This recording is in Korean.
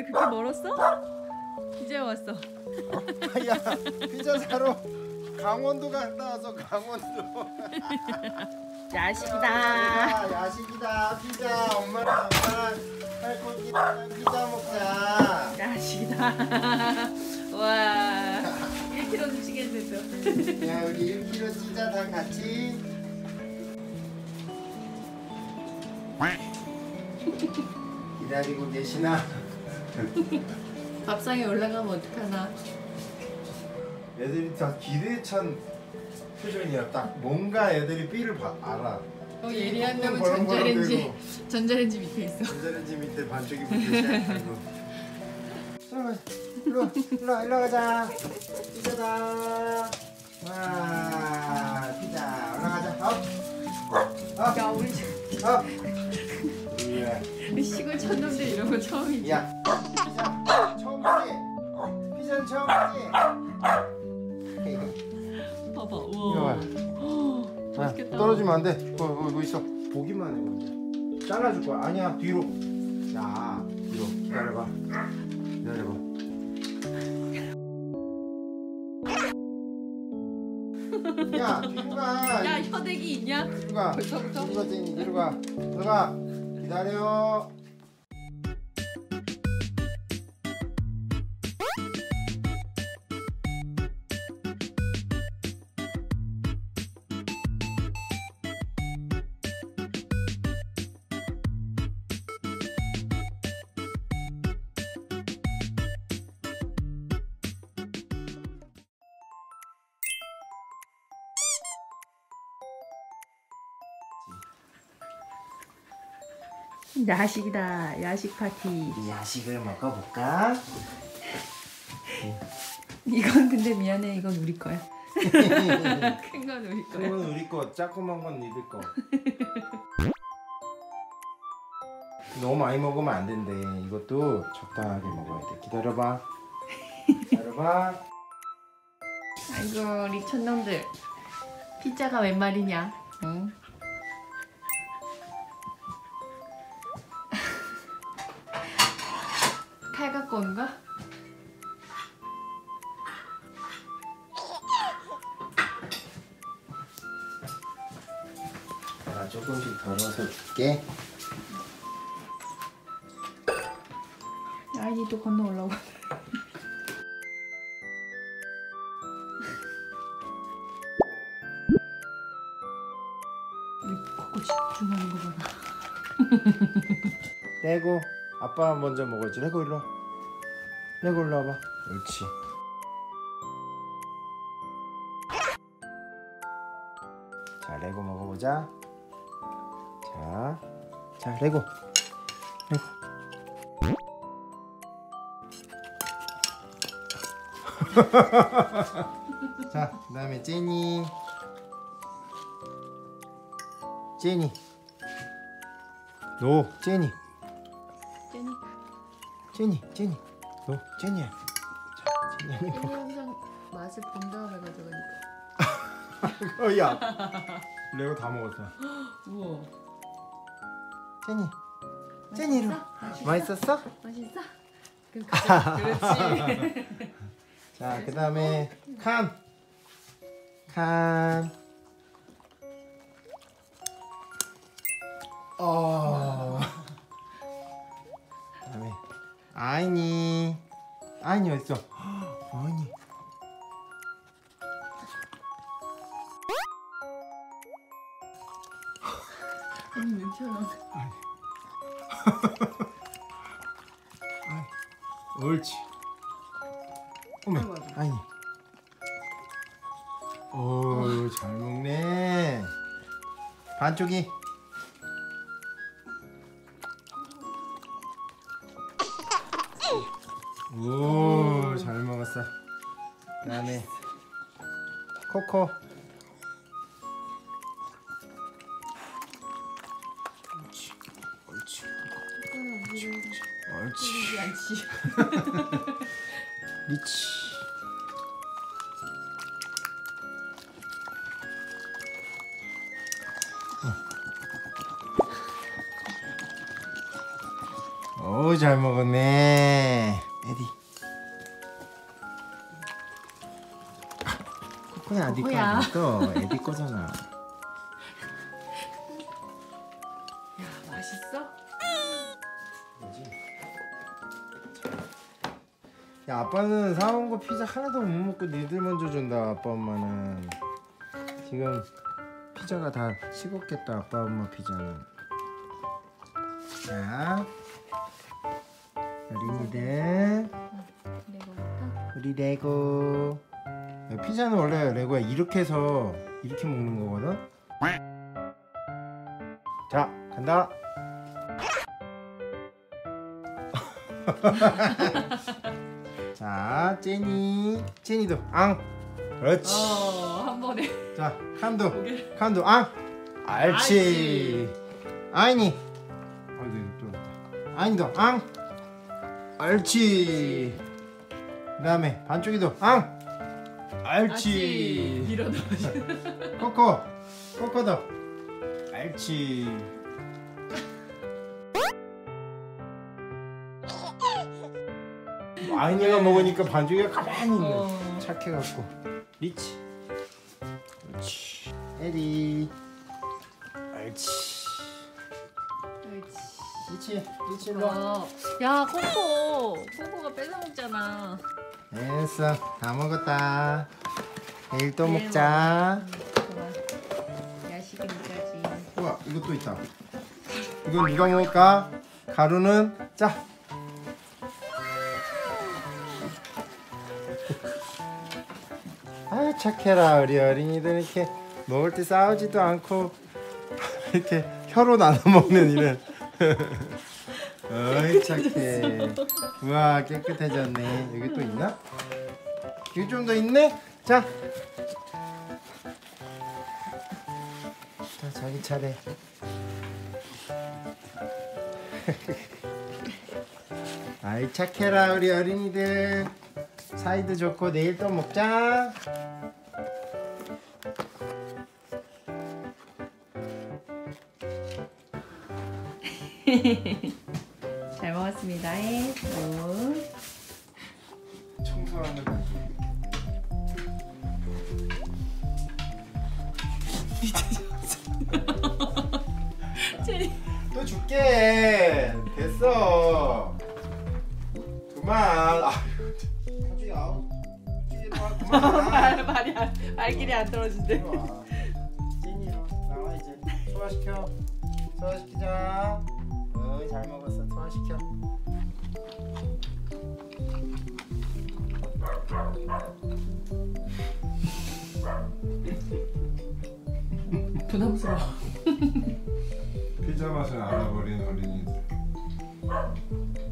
왜 그렇게 멀었어? 이제 왔어. 야, 피자 사러 강원도 갔다 와서 강원도. 야식이다. 야식이다. 피자. 엄마랑 살코기랑 피자 먹자. 야식이다. 와, 1kg 주시겠네 또. 야, 우리 1kg 찌자 다 같이. 기다리고 계시나? 밥상에 올라가면 어떡하나. 애들이 다 기대에 찬 표정이야. 딱 뭔가 애들이 삐를 알아. 예리한다면 전자레인지 밑에 있어. 전자레인지 밑에 반쪽이 붙어 시작하고. 일로 가자. 피자다. 와, 피자 올라가자. 야, 우리 시골 촌놈들 이런 거 처음이지. 야, 피자 처음이지. 피자는 처음이지. 봐봐. 이리 우와. 와. 맛있겠다. 떨어지면 안 돼. 거기 있어. 보기만 해. 먼저. 잘라줄 거야. 아니야, 뒤로. 야, 뒤로. 기다려봐. 야, 뒤로 가. 야, 혀대기 있냐? 뒤로 가. 벌써부터? 뒤로 가, 쟁이. 뒤로 가. 들어가. 기다려. 야식이다. 야식 파티. 우리 야식을 먹어볼까? 이건 근데 미안해. 이건 우리 거야. 큰 건 우리 거야. 이건 우리 거, 조그만 건 니들 거. 너무 많이 먹으면 안 된대. 이것도 적당하게 먹어야 돼. 기다려봐. 아이고, 우리 촌놈들. 피자가 웬 말이냐? 응? 칼 갖고 온가? 자, 조금씩 덜어서 줄게. 아이니 또 건너 올라오고. 우리 코코 집중하는 거 봐라. 레고. 아빠 먼저 먹어야지. 레고 일로 와. 레고 일로 와봐. 옳지. 자, 레고 먹어보자. 자, 레고. 자, 그 다음에 제니. 너 제니. 너 제니야. 자, 제니 제니 항상 맛을 본 다음에 가져가니까. 야, 레고 다 먹었어. 우와. 제니로. 맛있었어? 맛있어? 그럼 가자. 그렇지. 자, 그 다음에 칸. 그다음에 아이니 어딨어? 아이니. 아니 괜찮아. 옳지. 어머, 아이니. 오, 잘 먹네. 반쪽이. 오, 잘 먹었어. 그다음에 코코. 옳지. 리치. 어우 잘 먹었네. 에디. 코코야 어디 코코야. 또 에디 거잖아. 야, 맛있어? 뭐지? 야 아빠는 사온 거 피자 하나도 못 먹고 니들 먼저 준다. 아빠 엄마는 지금 피자가 다 식었겠다. 아빠 엄마 피자는. 자 어린이들 레고부터. 우리 레고. 피자는 원래 레고야 이렇게 해서 이렇게 먹는 거거든. 자 간다. 자 제니도 앙. 그렇지. 한 번에. 자 칸도 고개를. 칸도 앙. 알지. 아이니. 아이고 또 왔다. 아이니도 앙. 알지. 그다음에 반쪽이도 앙. 알지. 밀어넣어. 코코도 알지. 아이니가 먹으니까 반죽이가 가만히 있네. 착해갖고. 리치. 그렇지. 에리. 알지. 리치 일로 와. 야, 코코가 뺏어 먹잖아. 됐어. 다 먹었다. 내일 또 먹자. 좋아. 야식이니까지. 우와 이것도 있다. 이건 누가 먹을까? 가루는 자. 아 착해라 우리 어린이들. 이렇게 먹을 때 싸우지도 않고 이렇게 혀로 나눠 먹는 이런. 어이 착해. 우와 깨끗해졌네. 여기 또 있나? 여기 좀 더 있네? 자 자기 차례. 아이 착해라 우리 어린이들. 사이도 좋고 내일 또 먹자. 잘 먹었습니다. 청소하는 거. 또 줄게. 됐어. 그만. 갑자기 아우. 그만. 발길이 안 떨어진대. 찐이로 나와 이제. 소화시켜. 소화시키자. 어이 잘 먹었어. 소화시켜. 부담스러워. 피자 맛을 알아버린 어린이들.